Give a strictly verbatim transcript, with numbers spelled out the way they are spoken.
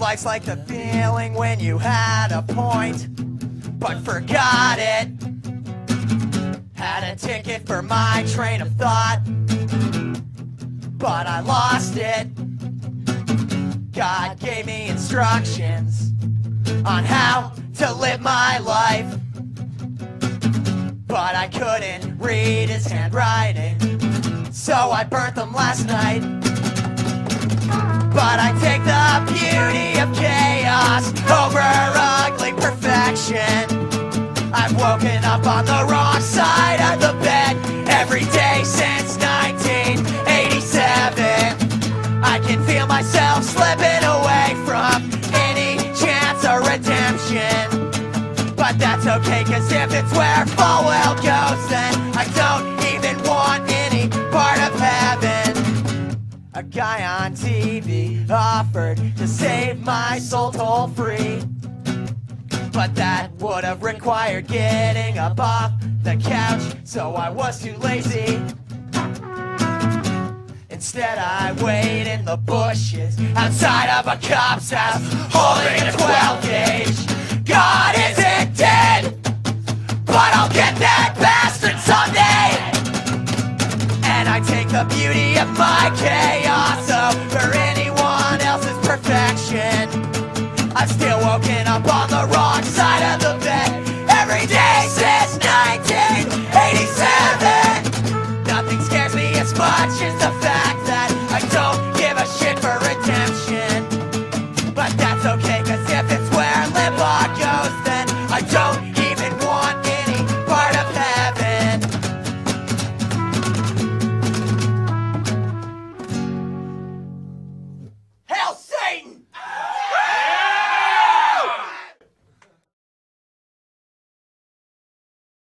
Life's like the feeling when you had a point, but forgot it. Had a ticket for my train of thought, but I lost it. God gave me instructions on how to live my life, but I couldn't read his handwriting, so I burnt them last night. But I take the beauty of chaos over ugly perfection. I've woken up on the wrong side of the bed every day since nineteen eighty-seven. I can feel myself slipping away from any chance of redemption, but that's okay, cause if it's where Falwell goes, then I don't even want any part of heaven. A guy on T V offered to save my soul toll free, but that would have required getting up off the couch, so I was too lazy. Instead I wait in the bushes outside of a cop's house, holding a twelve gauge. God isn't dead, but I'll get that bastard someday. And I take the beauty of my chaos over anyone else's perfection. I've still woken up on the wrong side of the bed every day since nineteen eighty-seven. Nothing scares me as much as the fact that I don't give a shit for redemption. But that's okay, cause if it's where Limbaugh goes, then I don't